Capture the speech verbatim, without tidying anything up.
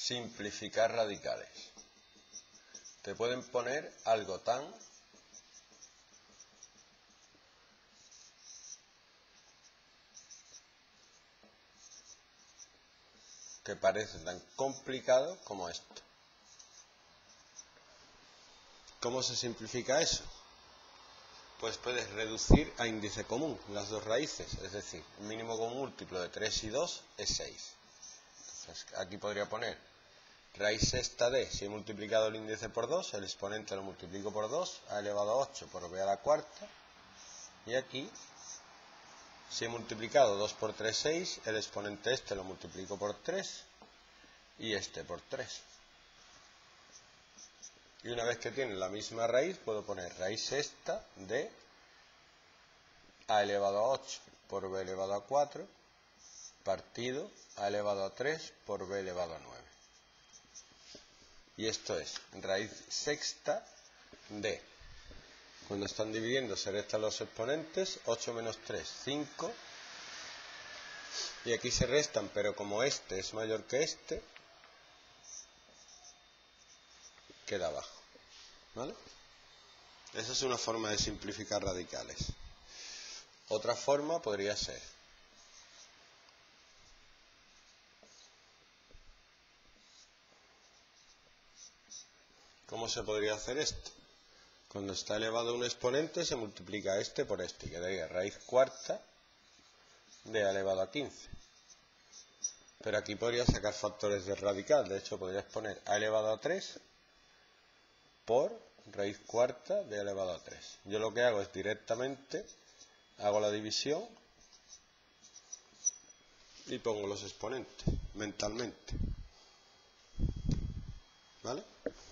Simplificar radicales. Te pueden poner algo tan que parece tan complicado como esto. ¿Cómo se simplifica eso? Pues puedes reducir a índice común las dos raíces, es decir, el mínimo común múltiplo de tres y dos es seis. Entonces, aquí podría poner raíz sexta de, si he multiplicado el índice por dos, el exponente lo multiplico por dos, a elevado a ocho por b a la cuarta, y aquí, si he multiplicado dos por tres, seis, el exponente este lo multiplico por tres, y este por tres. Y una vez que tiene la misma raíz, puedo poner raíz sexta de a elevado a ocho por b elevado a cuatro, partido a elevado a tres por b elevado a nueve. Y esto es raíz sexta de, cuando están dividiendo se restan los exponentes, ocho menos tres, cinco, y aquí se restan, pero como este es mayor que este, queda abajo, ¿vale? Esa es una forma de simplificar radicales. Otra forma podría ser ¿cómo se podría hacer esto? Cuando está elevado a un exponente se multiplica este por este y quedaría raíz cuarta de a elevado a quince. Pero aquí podría sacar factores de radical, de hecho podrías poner a elevado a tres por raíz cuarta de a elevado a tres. Yo lo que hago es directamente hago la división y pongo los exponentes mentalmente, ¿vale?